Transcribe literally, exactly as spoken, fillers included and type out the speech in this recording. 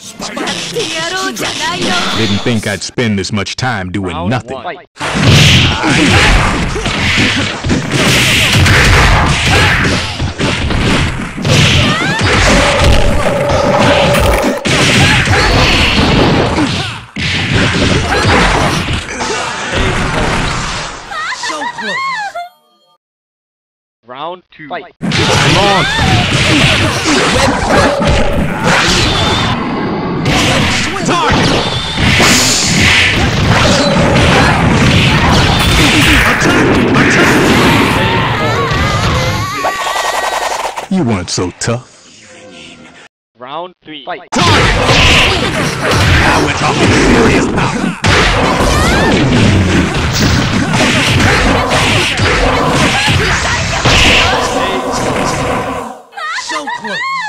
Didn't think I'd spend this much time doing Round nothing. one. So close. Round two. Fight. Come on! Target! Attack! Attack! You weren't so tough. Round three. Fight. Target! Now we're talking serious power. So close.